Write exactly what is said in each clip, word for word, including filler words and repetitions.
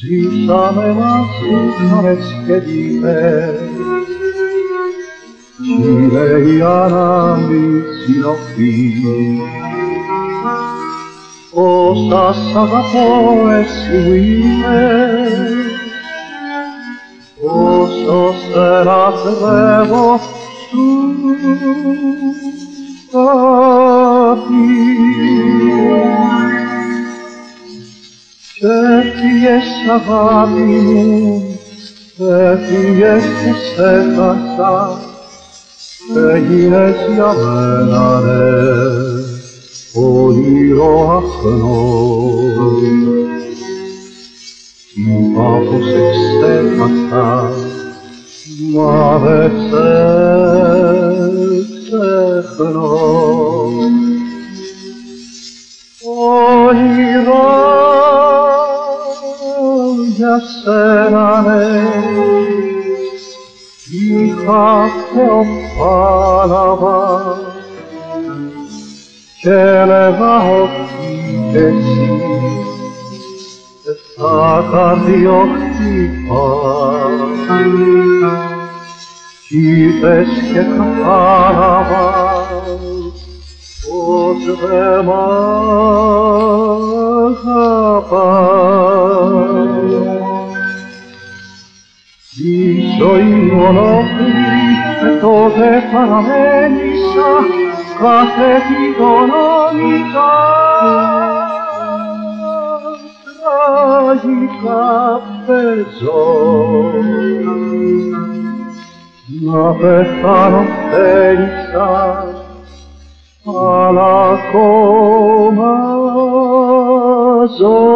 Ζήσαμε μαζί χαρές και λύπες κι είναι η ανάγκη συνοχή. Όσα σ' αγαπώ εσύ μου είπες, όσο σε λατρεύω σου και έφυγες αγάπη μου, έφυγες και σε χάσα, έγινες για μένα ναι, όνειρο αχνό. Είπα πως σε ξέχασα, μα δεν σε ξεχνώ. Όνειρο για σένα ναι, είχα Θεό πάλαβα και έλεγα ότι εσύ θα καρδιοχτύπα κι είπες και κατάλαβα πως δε μ' αγαπάς. Η ζωή μονόκληρη και τότε παραμέλησα, κάθε τι τον νόμιζα τραγικά παίζω. Να πεθάνω θέλησα, αλλά ακόμα ζω.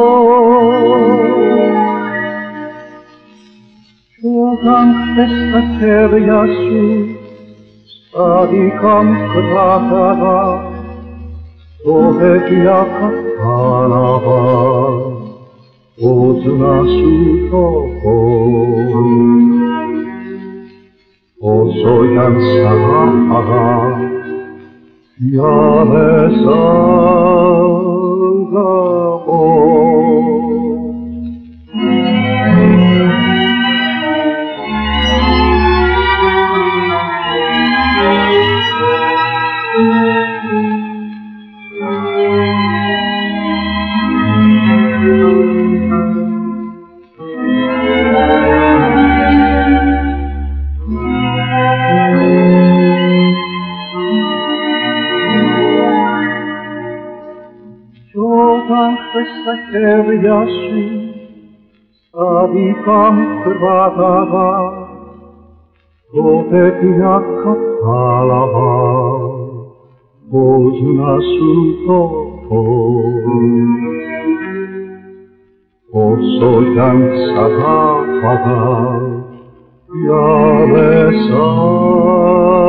Κι όταν χθες τα χέρια σου στα δικά μου κράταγα, τότε πια κατάλαβα πως να σου το πω. Όσο κι αν σ' αγάπαγα, πια δεν σ' αγαπώ. Στα χέρια σου στα δικά μου κράταγα, τότε πια κατάλαβα πως να σου το πω. Όσο κι αν σ' αγάπαγα, πια δεν σ'